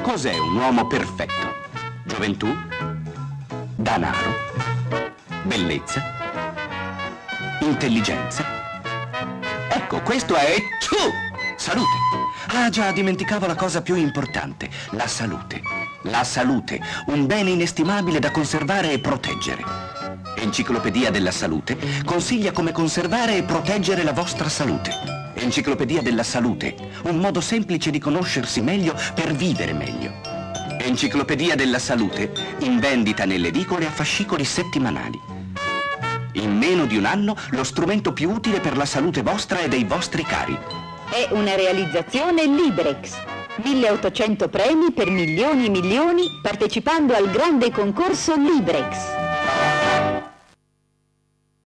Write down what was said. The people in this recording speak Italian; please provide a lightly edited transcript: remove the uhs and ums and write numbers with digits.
Cos'è un uomo perfetto? Gioventù? Danaro? Bellezza? Intelligenza? Ecco, questo è... Salute! Ah già, dimenticavo la cosa più importante, la salute. La salute, un bene inestimabile da conservare e proteggere. Enciclopedia della Salute consiglia come conservare e proteggere la vostra salute. Enciclopedia della Salute, un modo semplice di conoscersi meglio per vivere meglio. Enciclopedia della Salute, in vendita nelle edicole a fascicoli settimanali. In meno di un anno, lo strumento più utile per la salute vostra e dei vostri cari. È una realizzazione Librex. 1800 premi per milioni e milioni partecipando al grande concorso Librex.